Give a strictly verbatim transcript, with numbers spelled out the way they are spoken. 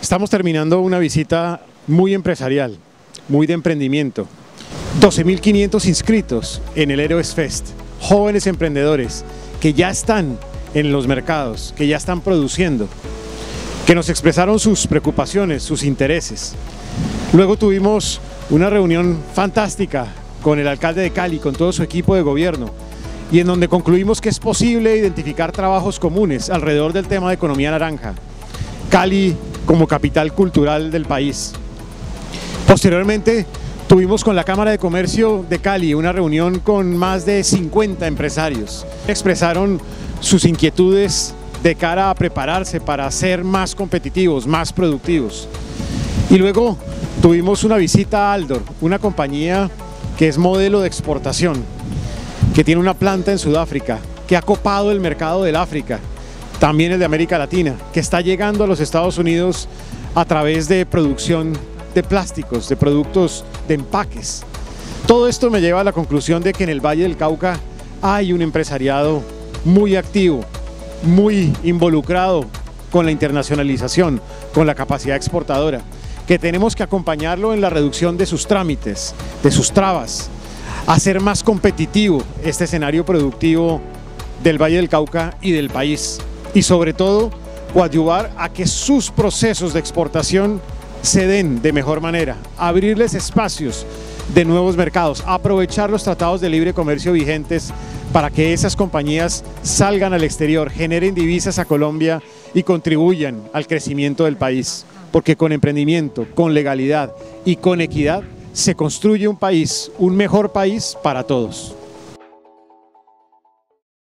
Estamos terminando una visita muy empresarial, muy de emprendimiento. doce mil quinientos inscritos en el Héroes Fest, jóvenes emprendedores que ya están en los mercados, que ya están produciendo, que nos expresaron sus preocupaciones, sus intereses. Luego tuvimos una reunión fantástica con el alcalde de Cali, con todo su equipo de gobierno, y en donde concluimos que es posible identificar trabajos comunes alrededor del tema de economía naranja. Cali como capital cultural del país. Posteriormente tuvimos con la Cámara de Comercio de Cali una reunión con más de cincuenta empresarios. Expresaron sus inquietudes de cara a prepararse para ser más competitivos, más productivos. Y luego tuvimos una visita a Aldor, una compañía que es modelo de exportación, que tiene una planta en Sudáfrica, que ha copado el mercado del África, también el de América Latina, que está llegando a los Estados Unidos a través de producción de plásticos, de productos de empaques. Todo esto me lleva a la conclusión de que en el Valle del Cauca hay un empresariado muy activo, muy involucrado con la internacionalización, con la capacidad exportadora, que tenemos que acompañarlo en la reducción de sus trámites, de sus trabas, hacer más competitivo este escenario productivo del Valle del Cauca y del país, y sobre todo coadyuvar a que sus procesos de exportación se den de mejor manera, abrirles espacios de nuevos mercados, aprovechar los tratados de libre comercio vigentes para que esas compañías salgan al exterior, generen divisas a Colombia y contribuyan al crecimiento del país, porque con emprendimiento, con legalidad y con equidad se construye un país, un mejor país para todos.